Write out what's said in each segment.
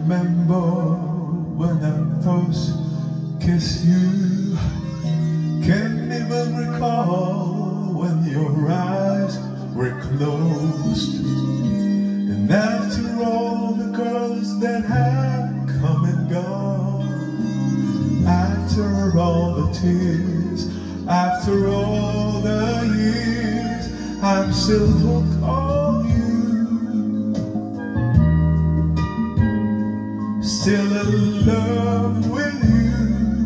remember when I first kissed you. Can't even recall when your eyes were closed. And after all the girls that have come and gone, after all the tears, after all the years, I'm still hooked on you. Still in love with you.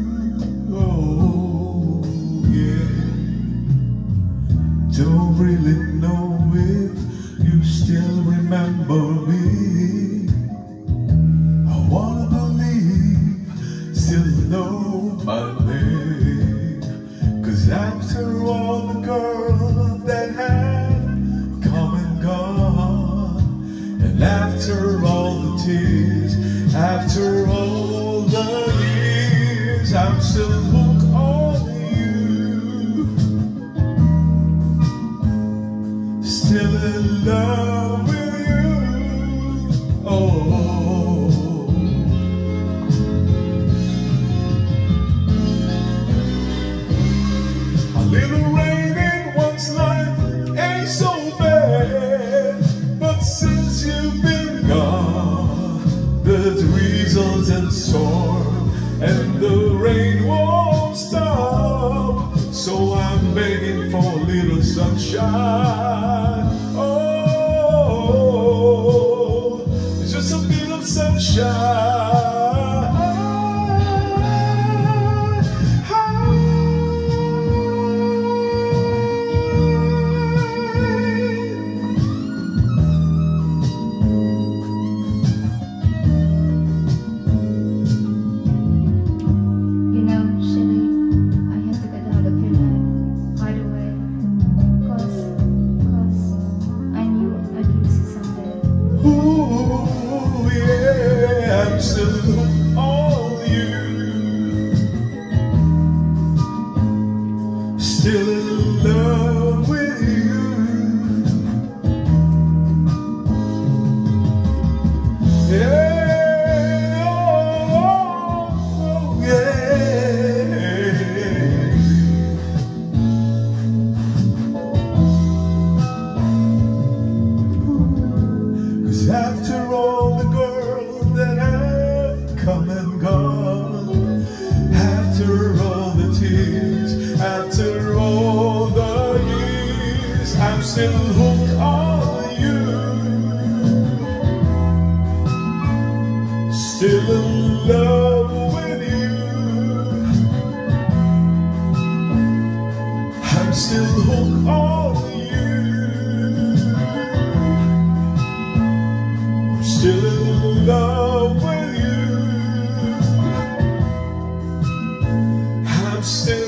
Oh yeah. Don't really know if you still remember me. I wanna believe, still know my name. 'Cause after all the girls that have come and gone, and after all the tears, after all the years, I'm still hooked on you. Still in love with you. Oh, a little rain in one's life ain't so bad, but since you've been gone, there's reasons and storm, and the rain won't stop. So I'm begging for a little sunshine. Oh, just a bit of sunshine. I'm still hooked on you. Still in love with you. Yeah, oh, yeah. 'Cause after all the girls that have come and gone, after all the tears, after all the years, I'm still hooked on you. Still in love with you. I'm still hooked on you. I'm still in love with you. I'm still